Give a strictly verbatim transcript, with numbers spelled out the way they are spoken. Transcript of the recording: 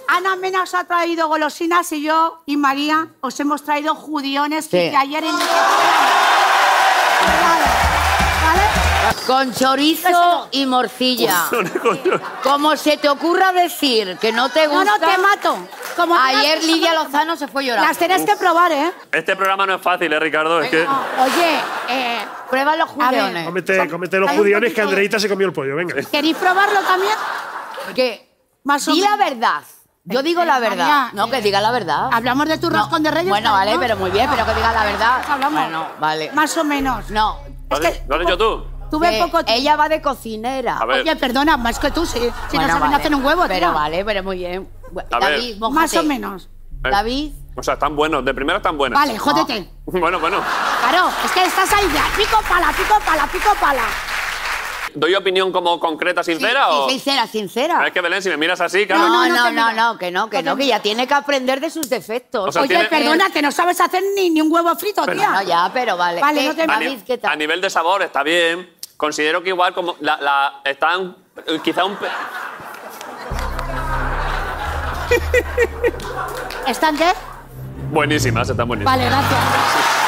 Ana Mena os ha traído golosinas y yo y María os hemos traído judiones Sí. que ayer en... ¿Vale? Con chorizo y morcilla. Como se te ocurra decir que no te No, gusta... no, te mato. Como Ayer Lidia Lozano se fue llorando. Las tenés que probar, ¿eh? Este programa no es fácil, ¿eh, Ricardo? Es que... No, oye, eh, Prueba los A ver. judiones. Cómete, cómete los Hay un judiones que poquito- Andreita se comió el pollo, venga. ¿queréis probarlo también? Que Más o di la menos. verdad. Yo Eh, digo eh, la verdad. María, No, eh, que diga la verdad. Hablamos de tu No. roscón de Reyes. Bueno, ¿no? vale, pero muy bien, pero que diga la verdad. Hablamos. Bueno, vale. Más o menos. No. ¿Lo has, Es que- lo has hecho tú? Tuve que poco tiempo. ella va de cocinera. A ver. Oye, perdona, más que tú, sí. Si Bueno, no saben vale. hacer un huevo, Pero tía. vale, pero muy bien. A ver. David, mójate. Más o menos. Eh, David. O sea, están buenos. De primera están buenas. Vale, jódete. Bueno, bueno. Claro, es que estás ahí ya. Pico pala, pico pala, pico pala. ¿Doy opinión como concreta, sincera Sí, o...? sí, sincera, sincera. Es que, Belén, si me miras así, claro... No, No, no, no te no, miro. no, que no, que no, que ya tiene que aprender de sus defectos. O sea, Oye, tiene- perdona, que no sabes hacer ni, ni un huevo frito, Pero- tía. No, ya, pero vale. Vale, ¿Qué, no te- A, ni- David, ¿qué a tal? nivel de sabor está bien. Considero que igual como la, la están eh, quizá un... pe- ¿Están qué? Buenísimas, están buenísimas. Vale, gracias.